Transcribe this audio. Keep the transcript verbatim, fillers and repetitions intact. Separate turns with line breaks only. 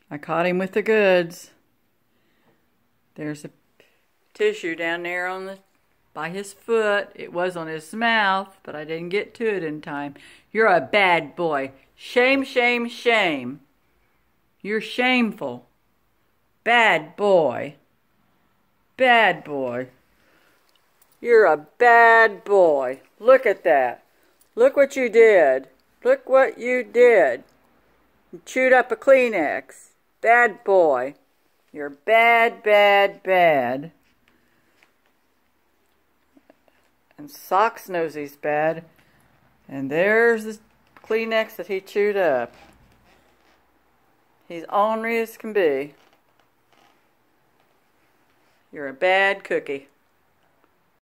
I caught him with the goods. There's a tissue down there on the by his foot. It was on his mouth, but I didn't get to it in time. You're a bad boy. Shame, shame, shame. You're shameful. Bad boy. Bad boy. You're a bad boy. Look at that. Look what you did. Look what you did. You chewed up a Kleenex. Bad boy. You're bad, bad, bad. And Socks knows he's bad. And there's the Kleenex that he chewed up. He's ornery as can be. You're a bad cookie.